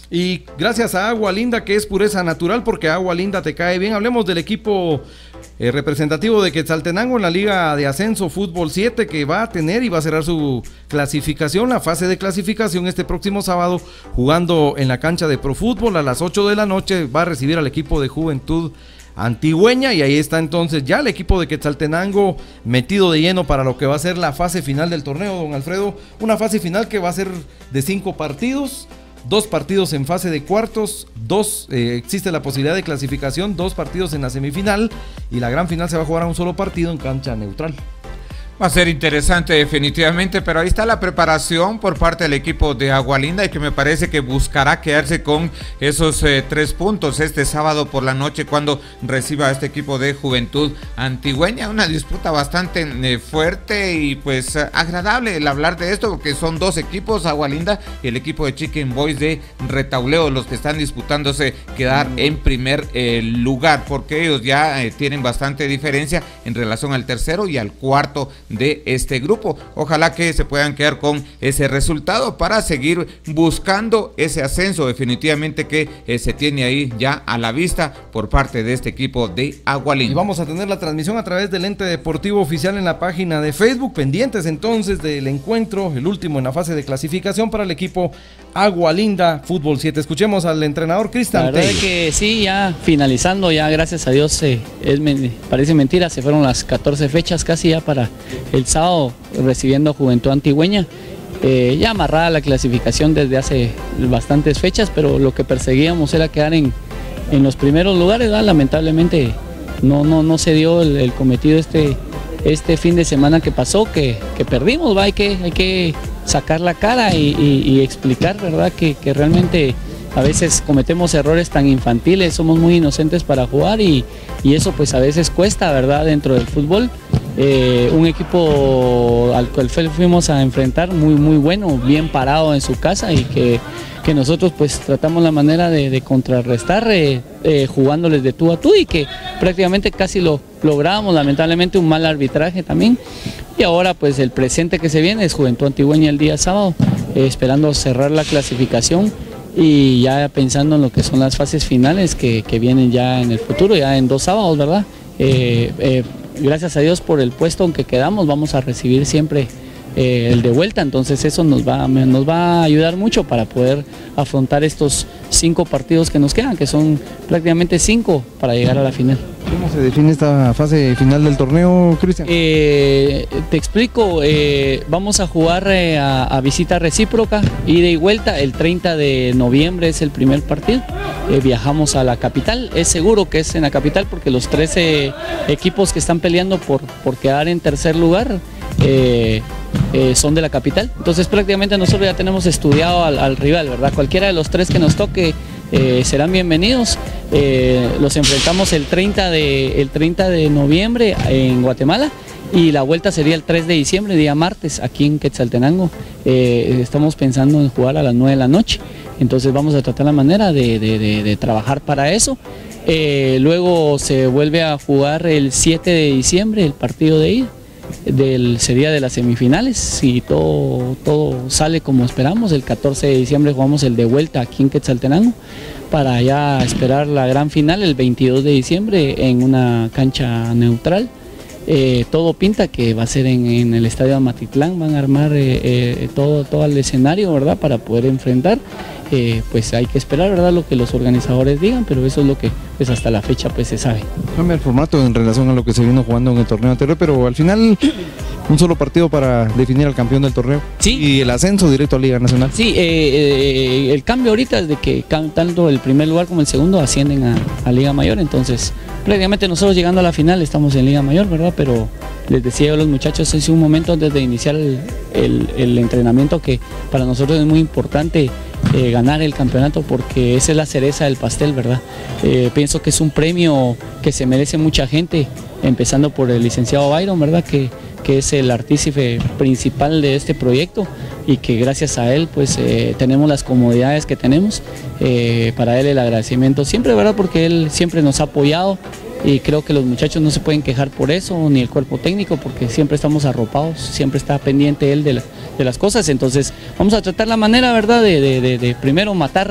Y gracias a Agua Linda, que es pureza natural, porque Agua Linda te cae bien. Hablemos del equipo representativo de Quetzaltenango en la Liga de Ascenso Fútbol 7, que va a tener y va a cerrar su clasificación, la fase de clasificación este próximo sábado, jugando en la cancha de Profútbol a las 8 de la noche. Va a recibir al equipo de Juventud Antigüeña, y ahí está entonces ya el equipo de Quetzaltenango metido de lleno para lo que va a ser la fase final del torneo, don Alfredo. Una fase final que va a ser de 5 partidos. 2 partidos en fase de cuartos, existe la posibilidad de clasificación, 2 partidos en la semifinal, y la gran final se va a jugar a un solo partido en cancha neutral. Va a ser interesante definitivamente, pero ahí está la preparación por parte del equipo de Agua Linda, y que me parece que buscará quedarse con esos 3 puntos este sábado por la noche cuando reciba a este equipo de Juventud Antigüeña. Una disputa bastante fuerte y pues agradable el hablar de esto, porque son 2 equipos, Agua Linda y el equipo de Chicken Boys de Retauleo, los que están disputándose quedar en primer lugar, porque ellos ya tienen bastante diferencia en relación al tercero y al cuarto de este grupo. Ojalá que se puedan quedar con ese resultado para seguir buscando ese ascenso definitivamente que se tiene ahí ya a la vista por parte de este equipo de Agua Linda. Y vamos a tener la transmisión a través del ente deportivo oficial en la página de Facebook, pendientes entonces del encuentro, el último en la fase de clasificación para el equipo Agua Linda Fútbol 7. Escuchemos al entrenador Cristian. La verdad es que sí, ya finalizando, ya gracias a Dios, parece mentira, se fueron las 14 fechas casi ya para el sábado, recibiendo a Juventud Antigüeña, ya amarrada la clasificación desde hace bastantes fechas, pero lo que perseguíamos era quedar en los primeros lugares, ¿verdad? Lamentablemente no se dio el cometido este fin de semana que pasó, que perdimos, ¿va? Hay que sacar la cara y explicar, ¿verdad? Que realmente a veces cometemos errores tan infantiles, somos muy inocentes para jugar y eso pues a veces cuesta, ¿verdad? Dentro del fútbol. Un equipo al cual fuimos a enfrentar muy bueno, bien parado en su casa, y que nosotros pues tratamos la manera de contrarrestar jugándoles de tú a tú, y que prácticamente casi lo logramos. Lamentablemente un mal arbitraje también, y ahora pues el presente que se viene es Juventud Antigüeña el día sábado, esperando cerrar la clasificación y ya pensando en lo que son las fases finales que vienen ya en el futuro, ya en 2 sábados, ¿verdad? Gracias a Dios por el puesto en que quedamos, vamos a recibir siempre el de vuelta, entonces eso nos va a ayudar mucho para poder afrontar estos 5 partidos que nos quedan, que son prácticamente 5 para llegar a la final. ¿Cómo se define esta fase final del torneo, Cristian? Te explico, vamos a jugar a visita recíproca, ida y vuelta. El 30 de noviembre es el primer partido, viajamos a la capital, es seguro que es en la capital porque los 13 equipos que están peleando por quedar en tercer lugar son de la capital, entonces prácticamente nosotros ya tenemos estudiado al rival, ¿verdad? Cualquiera de los 3 que nos toque serán bienvenidos. Los enfrentamos el 30 de noviembre en Guatemala, y la vuelta sería el 3 de diciembre, día martes, aquí en Quetzaltenango. Estamos pensando en jugar a las 9 de la noche, entonces vamos a tratar la manera de trabajar para eso. Luego se vuelve a jugar el 7 de diciembre el partido de ida. Sería de las semifinales, si todo sale como esperamos. El 14 de diciembre jugamos el de vuelta aquí en Quetzaltenango, para ya esperar la gran final el 22 de diciembre en una cancha neutral. Todo pinta que va a ser en el estadio Amatitlán, van a armar todo el escenario, ¿verdad? Para poder enfrentar. Pues hay que esperar, ¿verdad?, lo que los organizadores digan, pero eso es lo que pues hasta la fecha pues se sabe. Cambia el formato en relación a lo que se vino jugando en el torneo anterior, pero al final un solo partido para definir al campeón del torneo. Sí. Y el ascenso directo a Liga Nacional. Sí, el cambio ahorita es de que tanto el primer lugar como el segundo ascienden a Liga Mayor, entonces prácticamente nosotros llegando a la final estamos en Liga Mayor, ¿verdad? Pero les decía yo a los muchachos, es un momento antes de iniciar el entrenamiento que para nosotros es muy importante ganar el campeonato, porque esa es la cereza del pastel, ¿verdad? Pienso que es un premio que se merece mucha gente, empezando por el licenciado Byron, ¿verdad? Que es el artífice principal de este proyecto, y que gracias a él pues tenemos las comodidades que tenemos. Para él el agradecimiento siempre, ¿verdad? Porque él siempre nos ha apoyado, y creo que los muchachos no se pueden quejar por eso, ni el cuerpo técnico, porque siempre estamos arropados, siempre está pendiente él de las cosas. Entonces vamos a tratar la manera, ¿verdad?, de primero matar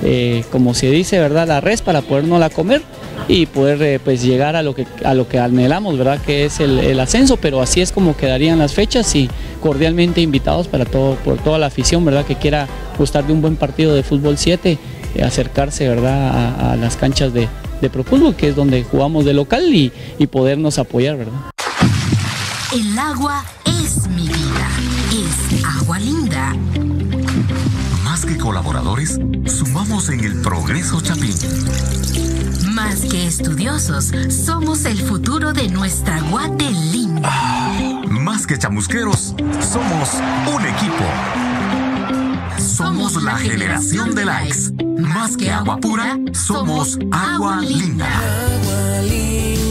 como se dice, ¿verdad?, la res para podernosla comer y poder pues llegar a lo que anhelamos, ¿verdad?, que es el ascenso. Pero así es como quedarían las fechas, y cordialmente invitados por toda la afición, ¿verdad?, que quiera gustar de un buen partido de fútbol 7, acercarse, ¿verdad?, a las canchas de ProFútbol, que es donde jugamos de local, y podernos apoyar, ¿verdad? El agua es mi vida, es Agua Linda. Más que colaboradores, sumamos en el progreso Chapín. Más que estudiosos, somos el futuro de nuestra Guate linda. Más que chamusqueros, somos un equipo. Somos la generación de likes. Más que agua pura, somos Agua Linda. Agua Linda.